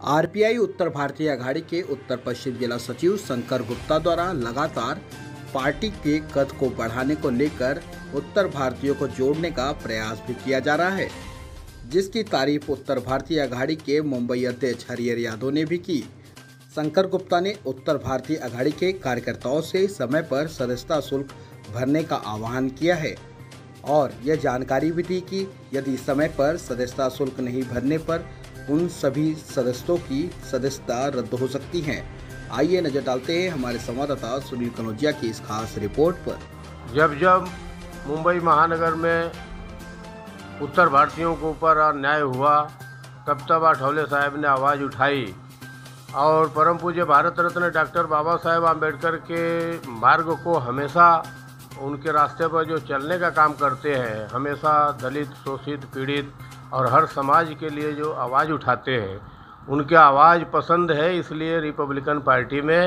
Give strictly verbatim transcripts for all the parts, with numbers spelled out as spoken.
RPI उत्तर भारतीय अघाड़ी के उत्तर पश्चिम जिला सचिव शंकर गुप्ता द्वारा लगातार पार्टी के कद को बढ़ाने को लेकर उत्तर भारतीयों को जोड़ने का प्रयास भी किया जा रहा है, जिसकी तारीफ उत्तर भारतीय अघाड़ी के मुंबई अध्यक्ष हरिहर यादव ने भी की। शंकर गुप्ता ने उत्तर भारतीय अघाड़ी के कार्यकर्ताओं से समय पर सदस्यता शुल्क भरने का आह्वान किया है और यह जानकारी भी दी कि यदि समय पर सदस्यता शुल्क नहीं भरने पर उन सभी सदस्यों की सदस्यता रद्द हो सकती है। आइए नजर डालते हैं हमारे संवाददाता सुनील कनौजिया की इस खास रिपोर्ट पर। जब जब मुंबई महानगर में उत्तर भारतीयों के ऊपर अन्याय हुआ, तब तब आठवले साहब ने आवाज़ उठाई और परम पूज्य भारत रत्न डॉक्टर बाबा साहेब आम्बेडकर के मार्ग को हमेशा उनके रास्ते पर जो चलने का काम करते हैं, हमेशा दलित, शोषित, पीड़ित और हर समाज के लिए जो आवाज़ उठाते हैं, उनके आवाज़ पसंद है। इसलिए रिपब्लिकन पार्टी में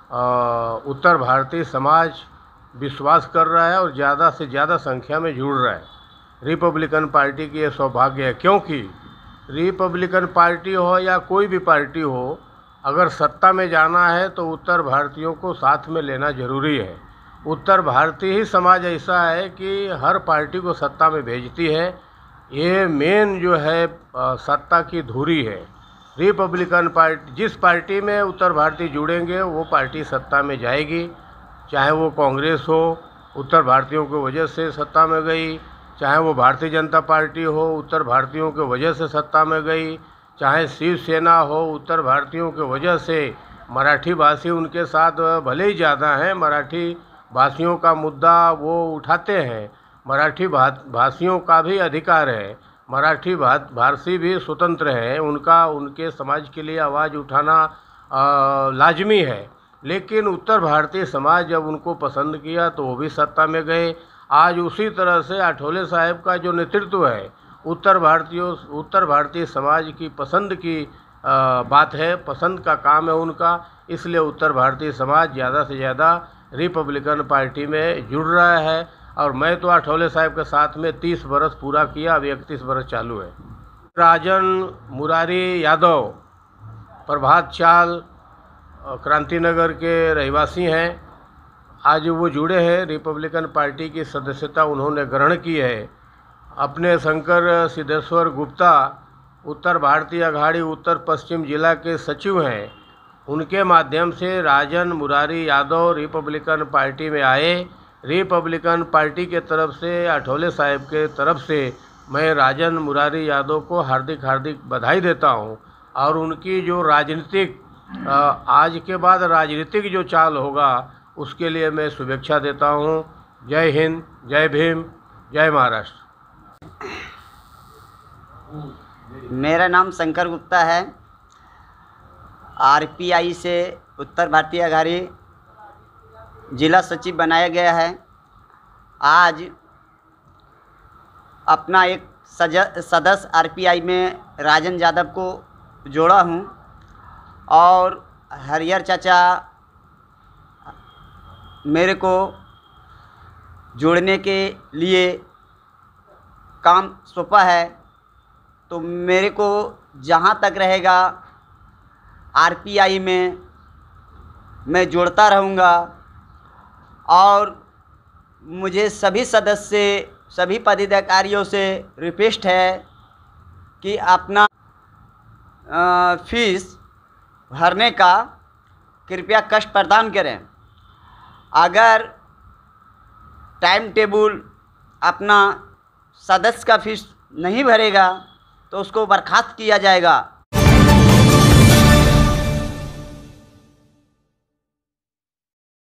आ, उत्तर भारतीय समाज विश्वास कर रहा है और ज़्यादा से ज़्यादा संख्या में जुड़ रहा है। रिपब्लिकन पार्टी की ये सौभाग्य है, क्योंकि रिपब्लिकन पार्टी हो या कोई भी पार्टी हो, अगर सत्ता में जाना है तो उत्तर भारतीयों को साथ में लेना ज़रूरी है। उत्तर भारतीय ही समाज ऐसा है कि हर पार्टी को सत्ता में भेजती है। ये मेन जो है सत्ता की धुरी है। रिपब्लिकन पार्टी, जिस पार्टी में उत्तर भारतीय जुड़ेंगे वो पार्टी सत्ता में जाएगी, चाहे वो कांग्रेस हो, उत्तर भारतीयों की वजह से सत्ता में गई, चाहे वो भारतीय जनता पार्टी हो, उत्तर भारतीयों की वजह से सत्ता में गई, चाहे शिवसेना हो, उत्तर भारतीयों की वजह से। मराठी भाषी उनके साथ भले ही ज़्यादा हैं, मराठी भाषियों का मुद्दा वो उठाते हैं, मराठी भा भाषियों का भी अधिकार है, मराठी भा भाषी भी स्वतंत्र हैं, उनका उनके समाज के लिए आवाज़ उठाना आ, लाजमी है। लेकिन उत्तर भारतीय समाज जब उनको पसंद किया तो वो भी सत्ता में गए। आज उसी तरह से आठवले साहब का जो नेतृत्व है, उत्तर भारतीयों उत्तर भारतीय समाज की पसंद की आ, बात है, पसंद का काम है उनका। इसलिए उत्तर भारतीय समाज ज़्यादा से ज़्यादा रिपब्लिकन पार्टी में जुड़ रहा है और मैं तो आठवले साहब के साथ में तीस बरस पूरा किया, अब इकतीस बरस चालू है। राजन मुरारी यादव प्रभात चाल क्रांतिनगर के रहवासी हैं। आज वो जुड़े हैं, रिपब्लिकन पार्टी की सदस्यता उन्होंने ग्रहण की है। अपने शंकर सिद्धेश्वर गुप्ता उत्तर भारतीय अघाड़ी उत्तर पश्चिम जिला के सचिव हैं, उनके माध्यम से राजन मुरारी यादव रिपब्लिकन पार्टी में आए। रिपब्लिकन पार्टी के तरफ से, आठवले साहब के तरफ से मैं राजन मुरारी यादव को हार्दिक हार्दिक बधाई देता हूं और उनकी जो राजनीतिक आज के बाद राजनीतिक जो चाल होगा उसके लिए मैं शुभेच्छा देता हूं। जय हिंद, जय भीम, जय महाराष्ट्र। मेरा नाम शंकर गुप्ता है। आरपीआई से उत्तर भारतीय अघाड़ी जिला सचिव बनाया गया है। आज अपना एक सदस्य आरपीआई में राजन यादव को जोड़ा हूं और हरिहर चाचा मेरे को जोड़ने के लिए काम सौंपा है, तो मेरे को जहां तक रहेगा आरपीआई में मैं जोड़ता रहूँगा और मुझे सभी सदस्य, सभी पदाधिकारियों से रिक्वेस्ट है कि अपना आ, फीस भरने का कृपया कष्ट प्रदान करें। अगर टाइम टेबल अपना सदस्य का फीस नहीं भरेगा तो उसको बर्खास्त किया जाएगा।